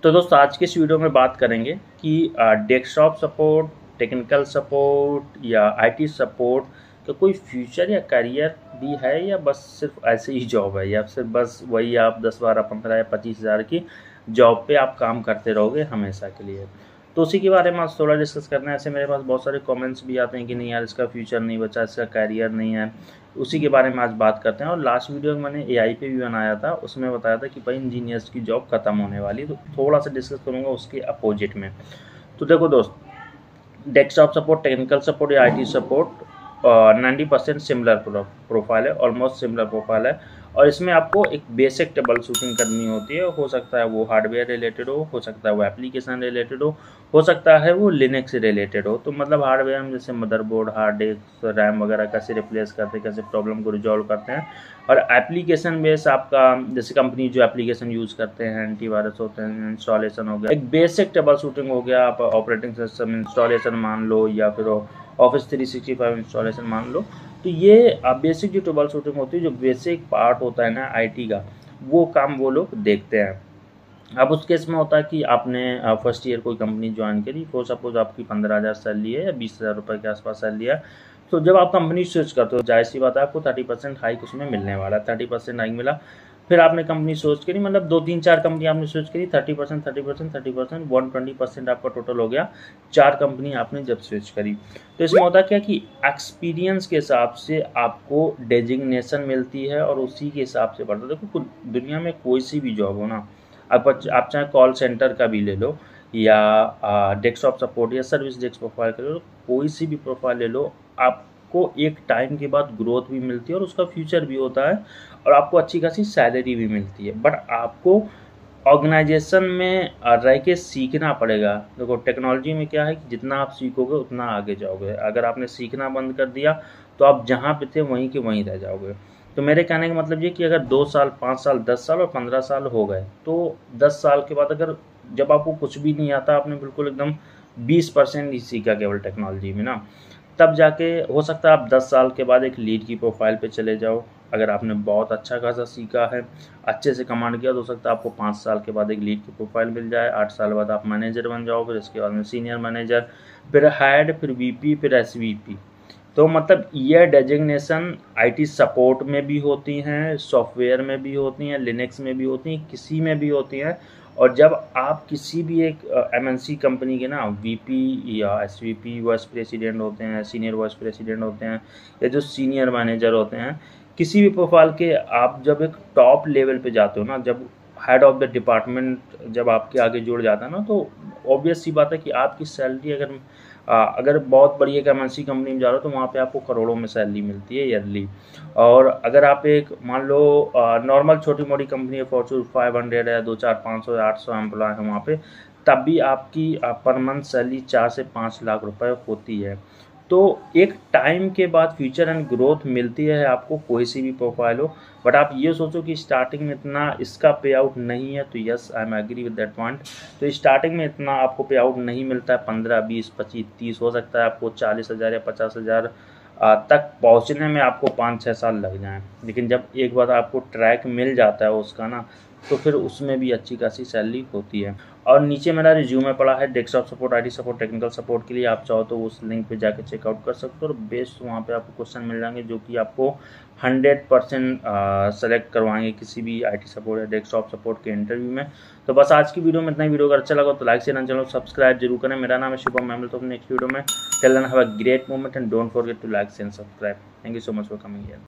तो दोस्तों आज के इस वीडियो में बात करेंगे कि डेस्कटॉप सपोर्ट, टेक्निकल सपोर्ट या आईटी सपोर्ट का कोई फ्यूचर या करियर भी है या बस सिर्फ ऐसे ही जॉब है या फिर बस वही आप 10, 12, 15 या 25 हज़ार की जॉब पे आप काम करते रहोगे हमेशा के लिए। तो उसी के बारे में आज थोड़ा डिस्कस करना है। ऐसे मेरे पास बहुत सारे कमेंट्स भी आते हैं कि नहीं यार इसका फ्यूचर नहीं बचा, इसका करियर नहीं है। उसी के बारे में आज बात करते हैं। और लास्ट वीडियो में मैंने एआई पे भी बनाया था, उसमें बताया था कि भाई इंजीनियर्स की जॉब खत्म होने वाली, तो थोड़ा सा डिस्कस करूँगा उसके अपोजिट में। तो देखो दोस्त, डेस्कटॉप सपोर्ट, टेक्निकल सपोर्ट या आईटी सपोर्ट 90% सिमिलर प्रोफाइल है, ऑलमोस्ट सिमिलर प्रोफाइल है। और इसमें आपको एक बेसिक ट्रबल शूटिंग करनी होती है। हो सकता है वो हार्डवेयर रिलेटेड हो सकता है वो एप्लीकेशन रिलेटेड हो सकता है वो लिनक्स रिलेटेड हो। तो मतलब हार्डवेयर में जैसे मदरबोर्ड, हार्ड डिस्क, रैम वगैरह कैसे रिप्लेस करते हैं, कैसे प्रॉब्लम को रिजॉल्व करते हैं। और एप्लीकेशन बेस आपका जैसे कंपनी जो एप्लीकेशन यूज़ करते हैं, एंटीवायरस होते हैं, इंस्टॉलेशन हो गया, एक बेसिक ट्रबल शूटिंग हो गया। आप ऑपरेटिंग सिस्टम इंस्टॉलेशन मान लो या फिर ऑफिस 365 इंस्टॉलेशन मान लो। तो ये बेसिक जो ट्रबल शूटिंग होती है, जो बेसिक पार्ट होता है ना आईटी का, वो काम वो लोग देखते हैं। अब उस केस में होता है कि आपने फर्स्ट ईयर कोई कंपनी ज्वाइन करी, फॉर सपोज आपकी 15,000 सैलरी है या 20,000 रुपये के आसपास सैलरी है। तो जब आप कंपनी स्विच करते हो, जाहिर सी बात है आपको 30% हाइक उसमें मिलने वाला है। 30% हाइक मिला, फिर आपने कंपनी स्विच करी, मतलब 2, 3, 4 कंपनी आपने स्विच करी, 30%, 30%, 30%, 120% आपका टोटल हो गया। 4 कंपनी आपने जब स्विच करी, तो इसमें होता क्या कि एक्सपीरियंस के हिसाब से आपको डेजिग्नेशन मिलती है और उसी के हिसाब से बढ़ता है। देखो दुनिया में कोई सी भी जॉब हो ना, आप चाहे कॉल सेंटर का भी ले लो या डेस्कटॉप सपोर्ट या सर्विस डेस्क प्रोफाइल का ले लो, कोई सी भी प्रोफाइल ले लो, आपको एक टाइम के बाद ग्रोथ भी मिलती है और उसका फ्यूचर भी होता है और आपको अच्छी खासी सैलरी भी मिलती है। बट आपको ऑर्गेनाइजेशन में रह के सीखना पड़ेगा। देखो टेक्नोलॉजी में क्या है कि जितना आप सीखोगे उतना आगे जाओगे। अगर आपने सीखना बंद कर दिया तो आप जहाँ पे थे वहीं के वहीं रह जाओगे। तो मेरे कहने का मतलब ये कि अगर 2 साल, 5 साल, 10 साल और 15 साल हो गए, तो 10 साल के बाद अगर जब आपको कुछ भी नहीं आता, आपने बिल्कुल एकदम 20% ही सीखा केवल टेक्नोलॉजी में ना, तब जाके हो सकता है आप 10 साल के बाद एक लीड की प्रोफाइल पे चले जाओ। अगर आपने बहुत अच्छा खासा सीखा है, अच्छे से कमांड किया, तो हो सकता है आपको 5 साल के बाद एक लीड की प्रोफाइल मिल जाए। 8 साल बाद आप मैनेजर बन जाओ, फिर इसके बाद में सीनियर मैनेजर, फिर हेड, फिर वीपी, फिर एसवीपी। तो मतलब ये डेजिग्नेशन आईटी सपोर्ट में भी होती हैं, सॉफ्टवेयर में भी होती हैं, लिनक्स में भी होती हैं, किसी में भी होती हैं। और जब आप किसी भी एक एमएनसी कंपनी के ना वीपी या एसवीपी वाइस प्रेसिडेंट होते हैं, सीनियर वाइस प्रेसिडेंट होते हैं या जो सीनियर मैनेजर होते हैं, किसी भी प्रोफाइल के आप जब एक टॉप लेवल पे जाते हो ना, जब हेड ऑफ द डिपार्टमेंट जब आपके आगे जुड़ जाता है ना, तो ऑब्वियस सी बात है कि आपकी सैलरी अगर बहुत बड़ी एक एमएनसी कंपनी में जा रहे हो तो वहाँ पे आपको करोड़ों में सैलरी मिलती है ईयरली। और अगर आप एक मान लो नॉर्मल छोटी मोटी कंपनी है, फॉर्च्यून 500 है, 2, 4, 500 या 800 एम्प्लॉय है वहाँ पे, तब भी आपकी पर मंथ सैलरी 4 से 5 लाख रुपए होती है। तो एक टाइम के बाद फ्यूचर एंड ग्रोथ मिलती है आपको, कोई सी भी प्रोफाइल हो। बट आप ये सोचो कि स्टार्टिंग में इतना इसका पे आउट नहीं है, तो yes I am agree with that point. तो स्टार्टिंग में इतना आपको पे आउट नहीं मिलता है, 15, 20, 25, 30, हो सकता है आपको 40,000 या 50,000 तक पहुंचने में आपको 5-6 साल लग जाएं। लेकिन जब एक बार आपको ट्रैक मिल जाता है उसका ना, तो फिर उसमें भी अच्छी खासी सैलरी होती है। और नीचे मेरा रिज्यूमे पड़ा है desktop support, IT support, technical support के लिए। आप चाहो तो उस लिंक पे जाके चेकआउट कर सकते हो और बेस्ट वहाँ पे आपको क्वेश्चन मिल जाएंगे जो कि आपको 100% सेलेक्ट करवाएंगे किसी भी आईटी सपोर्ट या डेस्कटॉप सपोर्ट के इंटरव्यू में। तो बस आज की वीडियो में इतना ही। वीडियो अगर अच्छा लगा तो लाइक शेयर चैनल सब्सक्राइब जरूर करें। मेरा नाम है शुभम, मैं मिलता हूँ नेक्स्ट वीडियो में। Till then have a great moment and don't forget to like share subscribe. Thank you so much for coming here.